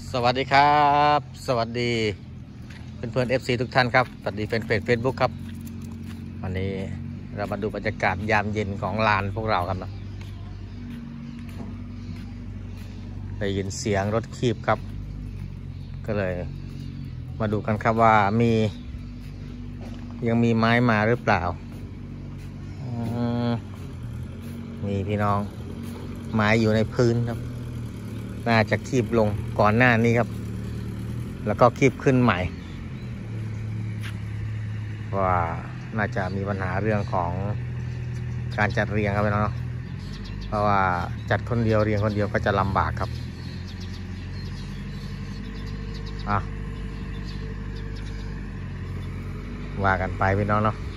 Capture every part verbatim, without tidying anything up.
สวัสดีครับสวัสดีเพื่อนเพื่อนเอฟซีทุกท่านครับสวัสดีแฟนเพจเฟซบุ๊กครับวันนี้เรามาดูบรรยากาศยามเย็นของลานพวกเราครับนะได้ยินเสียงรถคีบครับก็เลยมาดูกันครับว่ามียังมีไม้มาหรือเปล่ามีพี่น้องไม้อยู่ในพื้นครับน่าจะคีบลงก่อนหน้านี้ครับแล้วก็คีบขึ้นใหม่ว่าน่าจะมีปัญหาเรื่องของการจัดเรียงครับพี่น้องเพราะว่าจัดคนเดียวเรียงคนเดียวก็จะลำบากครับอ่ะว่ากันไปพี่น้องเนาะ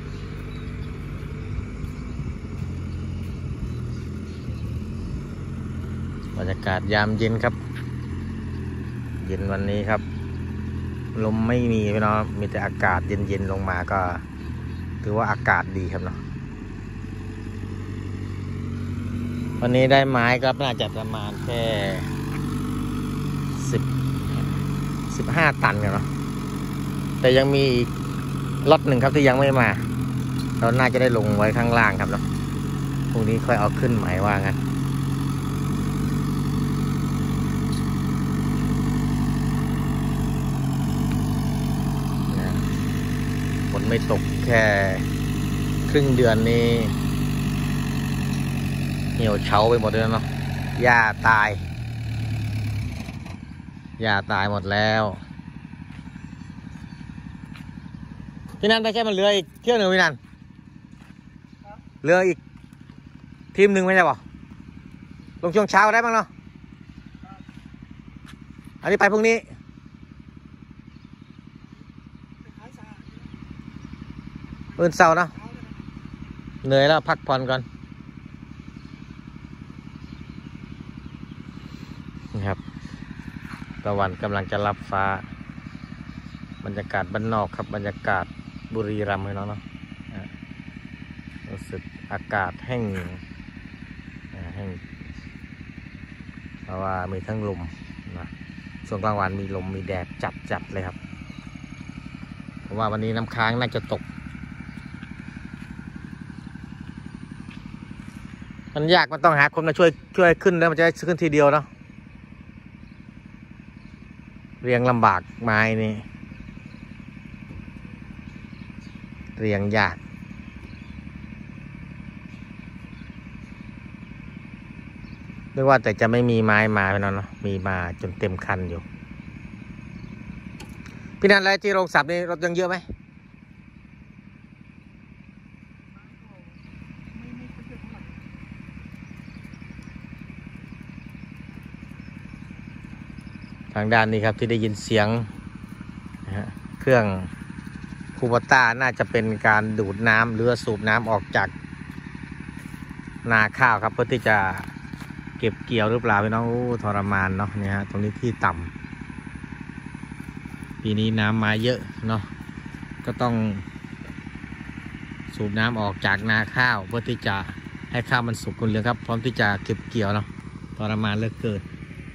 บรรยากาศยามเย็นครับเย็นวันนี้ครับลมไม่มีพี่น้องมีแต่อากาศเย็นๆลงมาก็ถือว่าอากาศดีครับเนาะวันนี้ได้ไม้ครับน่าจะประมาณแค่สิบสิบห้าตันกันเนาะแต่ยังมีอีกล็อตหนึ่งครับที่ยังไม่มาเราน่าจะได้ลงไว้ข้างล่างครับเนาะพรุ่งนี้ค่อยเอาขึ้นใหม่ว่างั้นฝนไม่ตกแค่ครึ่งเดือนนี้เหี่ยวเฉาไปหมดเลยเนาะหญ้าตายหญ้าตายหมดแล้วพี่นันไปแค่มันเหลืออีกเที่ยวหนึ่งพี่นันเหลืออีกทีมหนึ่งไม่ใช่ป่ะลงช่วงเช้าได้บ้างเนาะอันนี้ไปพรุ่งนี้อื่นเศร้านะเหนื่อยแล้วพักผ่อนก่อนนี่ครับตะวันกำลังจะรับฟ้าบรรยากาศบ้านนอกครับบรรยากาศบุรีรัมย์ให้น้องเนาะรู้สึกอากาศแห้งแห้งเพราะว่ามีทั้งลมนะช่วงกลางวันมีลมมีแดดจัดจัดเลยครับเพราะว่าวันนี้น้ำค้างน่าจะตกมันยากมันต้องหาคนมาช่วยช่วยขึ้นแล้วมันจะได้ขึ้นทีเดียวเนาะเรียงลำบากไม้นี่เรียงยากไม่ว่าแต่จะไม่มีไม้มาพี่น้องเนาะมีมาจนเต็มคันอยู่พี่นันอะไรที่โรงสับนี่รถยังเยอะไหมทางด้านนี้ครับที่ได้ยินเสียงนะฮะเครื่องคูโบต้าน่าจะเป็นการดูดน้ำหรือสูบน้ำออกจากนาข้าวครับเพื่อที่จะเก็บเกี่ยวหรือเปล่าพี่น้องทรมานเนาะเนี่ยฮะตรงนี้ที่ต่ำปีนี้น้ำมาเยอะเนาะก็ต้องสูบน้ำออกจากนาข้าวเพื่อที่จะให้ข้าวมันสุกคุณเรืองครับพร้อมที่จะเก็บเกี่ยวเนาะทรมานเหลือเกิน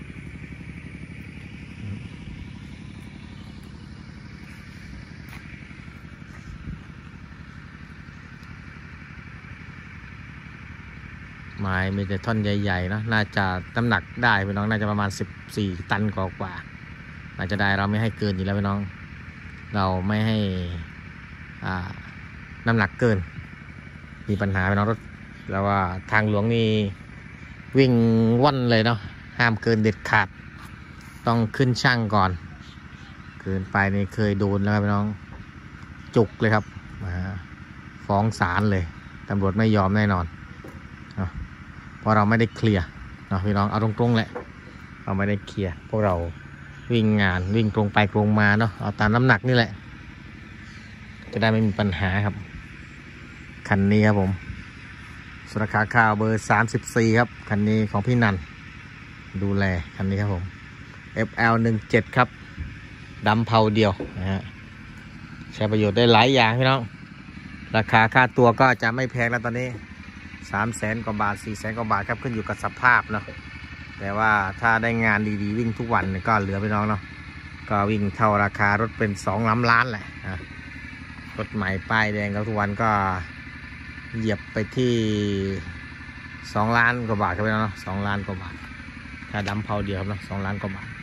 ไม้มีแต่ท่อนใหญ่ๆเนาะน่าจะน้ำหนักได้พี่น้องน่าจะประมาณสิบสี่ตันกว่าๆน่าจะได้เราไม่ให้เกินอยู่แล้วพี่น้องเราไม่ให้อ่าน้ำหนักเกินมีปัญหาพี่น้องรถแล้วว่าทางหลวงนี่วิ่งว่อนเลยเนาะห้ามเกินเด็ดขาดต้องขึ้นช่างก่อนเกินไปนี่เคยโดนแล้วพี่น้องจุกเลยครับฟ้องศาลเลยตำรวจไม่ยอมแน่นอนเพราะเราไม่ได้เคลียร์เนาะพี่น้องเอาตรงๆแหละเราไม่ได้เคลียร์พวกเราวิ่งงานวิ่งตรงไปตรงมาเนาะเอาตามน้ำหนักนี่แหละจะได้ไม่มีปัญหาครับคันนี้ครับผมสุราคาข้าวเบอร์สามสิบสี่ครับคันนี้ของพี่นันดูแลคันนี้ครับผม เอฟ แอล หนึ่งเจ็ดครับดำเผาเดียวนะฮะใช้ประโยชน์ได้หลายอย่างพี่น้องราคาค่าตัวก็จะไม่แพงแล้วตอนนี้สามแสนกว่าบาทสี่แสนกว่าบาทครับขึ้นอยู่กับสภาพเนาะแต่ว่าถ้าได้งานดีๆวิ่งทุกวันก็เหลือพี่น้องเนาะก็วิ่งเท่าราคารถเป็นสองล้านล้านแหละรถใหม่ป้ายแดงก็ทุกวันก็เหยียบไปที่สองล้านกว่าบาทครับพี่น้องเนาะสองล้านกว่าบาทถ้าดำเผาเดียวครับเนาะสองล้านกว่าบาท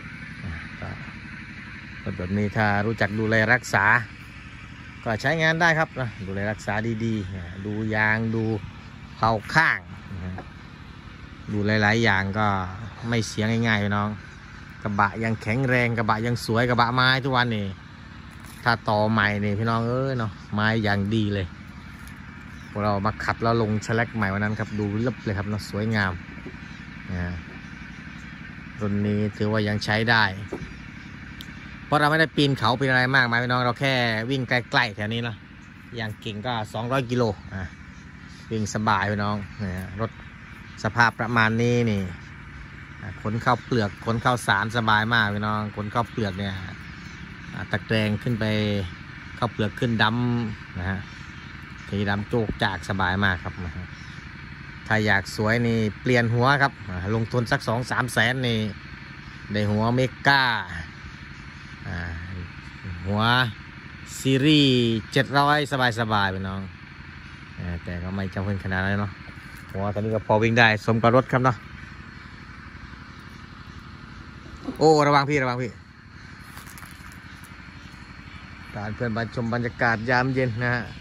รถแบบนี้ถ้ารู้จักดูแลรักษาก็ใช้งานได้ครับนะดูแลรักษาดีๆดูยางดูเผาข้างดูหลายๆอย่างก็ไม่เสียง่ายๆพี่น้องกระบะยังแข็งแรงกระบะยังสวยกระบะไม้ทุกวันนี่ถ้าต่อใหม่นี่พี่น้องเอ้ยเนาะไม้อย่างดีเลยพวกเรามาขับแล้วลงแฉลกใหม่วันนั้นครับดูเรียบเลยครับเนาะสวยงามนะรุ่นนี้ถือว่ายังใช้ได้เพราะเราไม่ได้ปีนเขาเป็นอะไรมากมายพี่น้องเราแค่วิ่งใกล้ๆแถวนี้เนาะอย่างเก่งก็สองร้อยกิโลอ่ะวิ่งสบายพี่น้องนะรถสภาพประมาณนี้นี่ขนข้าวเปลือกขนข้าวสารสบายมากพี่น้องขนข้าวเปลือกเนี่ยตะแกรงขึ้นไปข้าวเปลือกขึ้นดำนะฮะทีดำโจกจากสบายมากครับนะฮะถ้าอยากสวยนี่เปลี่ยนหัวครับลงทุนสักสองสามแสนนี่ได้หัวเมก้าหัวซีรีส์เจ็ดร้อยสบายสบายพี่น้องแต่ก็ไม่จำเป็นขนาดนั้นเนาะหัวตอนนี้ก็พอวิ่งได้สมกับรถครับเนาะโอ้ระวังพี่ระวังพี่การเพื่อนมาชมบรรยากาศยามเย็นนะฮะ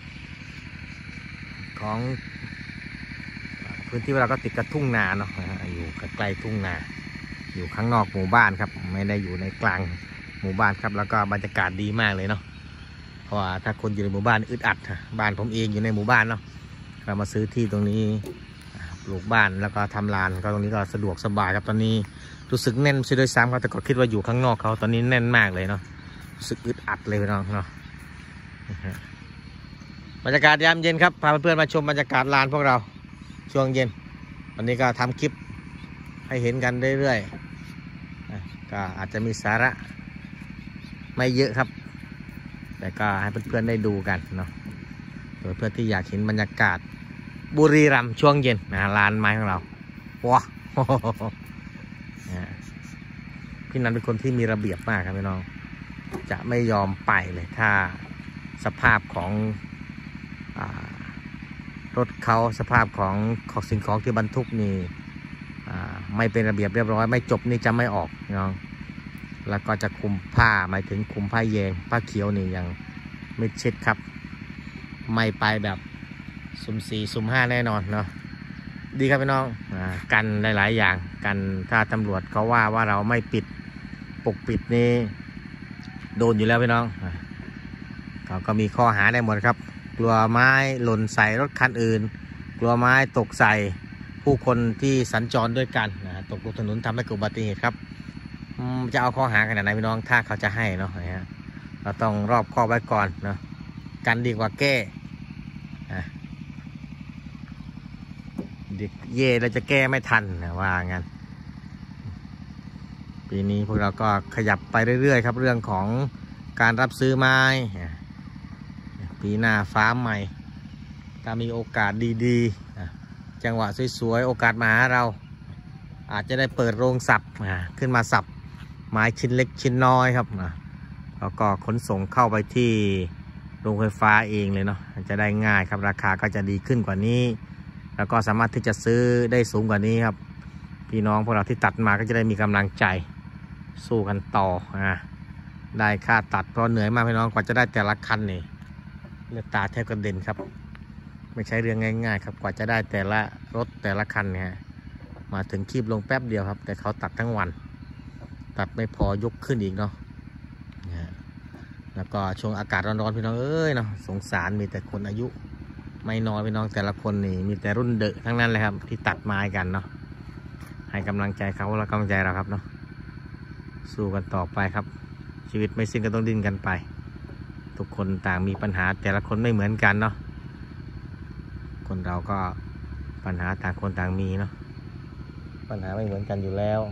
ของพื้นที่เราก็ติดกับทุ่งนาเนาะอยู่ใกล้ๆทุ่งนาอยู่ข้างนอกหมู่บ้านครับไม่ได้อยู่ในกลางหมู่บ้านครับแล้วก็บรรยากาศดีมากเลยเนาะเพราะว่าถ้าคนอยู่ในหมู่บ้านอึดอัดบ้านผมเองอยู่ในหมู่บ้านเนาะเรามาซื้อที่ตรงนี้ปลูกบ้านแล้วก็ทำลานก็ตรงนี้ก็สะดวกสบายครับตอนนี้รู้สึกแน่นซะด้วยซ้ำครับแต่ก็คิดว่าอยู่ข้างนอกเขาตอนนี้แน่นมากเลยเนาะรู้สึกอึดอัดเลยเนาะเนาะบรรยากาศยามเย็นครับพาเพื่อนๆมาชมบรรยากาศลานพวกเราช่วงเย็นวันนี้ก็ทำคลิปให้เห็นกันเรื่อยๆก็อาจจะมีสาระไม่เยอะครับแต่ก็ให้เพื่อนๆได้ดูกันเนาะโดยเพื่อนที่อยากเห็นบรรยากาศบุรีรัมย์ช่วงเย็นนะลานไม้ของเราว้าพี่นันเป็นคนที่มีระเบียบมากครับพี่น้องจะไม่ยอมไปเลยถ้าสภาพของรถเขาสภาพของของสิ่งของที่บรรทุกนี่ไม่เป็นระเบียบเรียบร้อยไม่จบนี่จะไม่ออกน้องแล้วก็จะคุมผ้าหมายถึงคุมผ้าแยงผ้าเขียวนี่ยังไม่เช็ดครับไม่ไปแบบสุ่มสี่สุ่มห้าแน่นอนเนาะดีครับพี่น้องอ่ากันหลายๆอย่างกันถ้าตำรวจเขาว่าว่าเราไม่ปิดปกปิดนี่โดนอยู่แล้วพี่น้องเขาก็มีข้อหาได้หมดครับกลัวไม้หล่นใส่รถคันอื่นกลัวไม้ตกใส่ผู้คนที่สัญจรด้วยกันนะตกลงถนนทำให้เกิดอุบัติเหตุครับจะเอาข้อหาขนาดไหนพี่น้องถ้าเขาจะให้เนาะเราต้องรอบคอบไว้ก่อนเนาะกันดีกว่าแก้เด็กเย่เราจะแก้ไม่ทันนะว่างั้นปีนี้พวกเราก็ขยับไปเรื่อยๆครับเรื่องของการรับซื้อไม้ปีหน้าฟ้าใหม่ถ้ามีโอกาสดีๆจังหวะสวยๆโอกาสมาหาเราอาจจะได้เปิดโรงสับขึ้นมาสับไม้ชิ้นเล็กชิ้นน้อยครับแล้วก็ขนส่งเข้าไปที่โรงไฟฟ้าเองเลยเนาะจะได้ง่ายครับราคาก็จะดีขึ้นกว่านี้แล้วก็สามารถที่จะซื้อได้สูงกว่านี้ครับพี่น้องพวกเราที่ตัดมาก็จะได้มีกำลังใจสู้กันต่ออ่ะได้ค่าตัดเพราะเหนื่อยมากพี่น้องกว่าจะได้แต่ละคันนี่เลือดตาแทบกระเด็นครับไม่ใช่เรื่องง่ายๆครับกว่าจะได้แต่ละรถแต่ละคันเนี่ยมาถึงคีบลงแป๊บเดียวครับแต่เขาตัดทั้งวันตัดไม่พอยกขึ้นอีกเนาะแล้วก็ช่วงอากาศร้อนๆพี่น้องเอ้ยเนาะสงสารมีแต่คนอายุไม่น้อยพี่น้องแต่ละคนนี่มีแต่รุ่นเดอะทั้งนั้นเลยครับที่ตัดไม้กันเนาะให้กำลังใจเขาและกำลังใจเราครับเนาะสู้กันต่อไปครับชีวิตไม่สิ้นก็ต้องดิ้นกันไปทุกคนต่างมีปัญหาแต่ละคนไม่เหมือนกันเนาะคนเราก็ปัญหาต่างคนต่างมีเนาะปัญหาไม่เหมือนกันอยู่แล้ว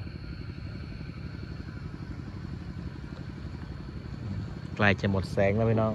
ใกล้จะหมดแสงแล้วพี่น้อง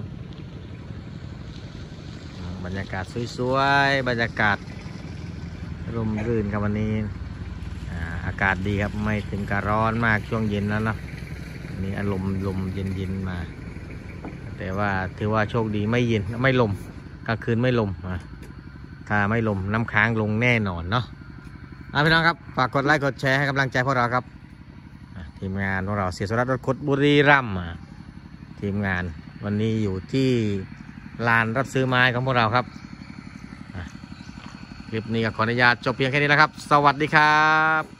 บรรยากาศสวยๆบรรยากาศร่มรื่นครับวันนี้อากาศดีครับไม่ถึงกับร้อนมากช่วงเย็นแล้วเนาะนี่อารมณ์ลมเย็นๆมาแต่ว่าถือว่าโชคดีไม่เย็นไม่ลมกลางคืนไม่ลมถ้าไม่ลมน้ำค้างลงแน่นอนเนาะพี่น้องครับฝากกดไลค์กดแชร์ให้กำลังใจพวกเราครับทีมงานของเราเสียสุรัตน์รถคดบุรีรัมย์ทีมงานวันนี้อยู่ที่ลานรับซื้อไม้ของพวกเราครับคลิปนี้ก็ขออนุญาตจบเพียงแค่นี้แล้วครับสวัสดีครับ